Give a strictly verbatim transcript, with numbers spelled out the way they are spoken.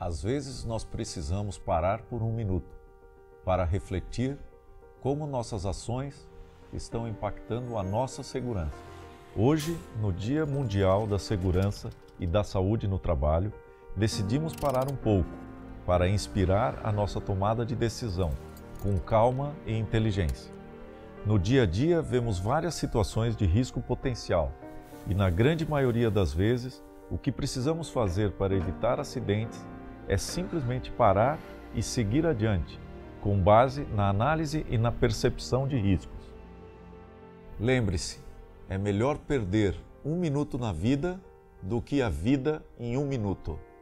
Às vezes nós precisamos parar por um minuto para refletir como nossas ações estão impactando a nossa segurança. Hoje, no Dia Mundial da Segurança e da Saúde no Trabalho, decidimos parar um pouco para inspirar a nossa tomada de decisão com calma e inteligência. No dia a dia, vemos várias situações de risco potencial e, na grande maioria das vezes, o que precisamos fazer para evitar acidentes é simplesmente parar e seguir adiante, com base na análise e na percepção de riscos. Lembre-se, é melhor perder um minuto na vida do que a vida em um minuto.